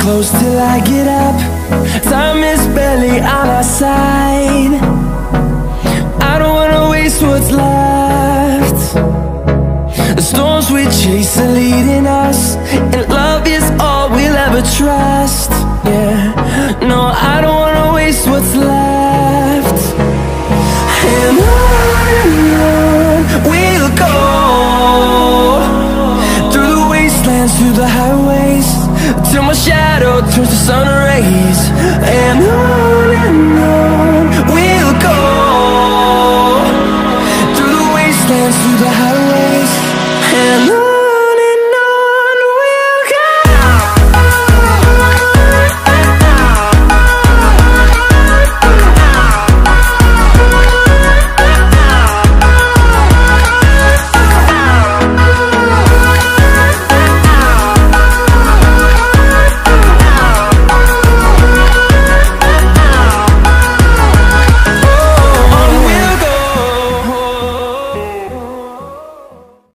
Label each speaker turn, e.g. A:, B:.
A: close till I get up. Time is barely on our side. I don't wanna waste what's left. The storms we chase are leading us.